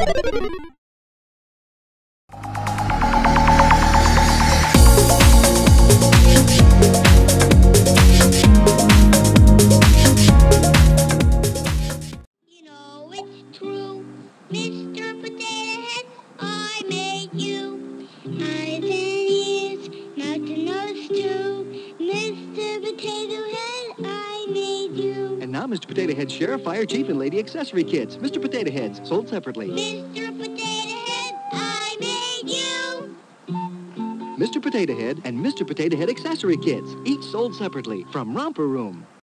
You know it's true, Mr. Potato Head, I made you. Eyes and ears, mouth and nose too. Mr. Potato Head, I made you. And now Mr. Potato Head's Sheriff, Fire Chief, and Lady Accessory Kits. Mr. Potato Heads, sold separately. Mr. Potato Head, I made you. Mr. Potato Head and Mr. Potato Head Accessory Kits, each sold separately from Romper Room.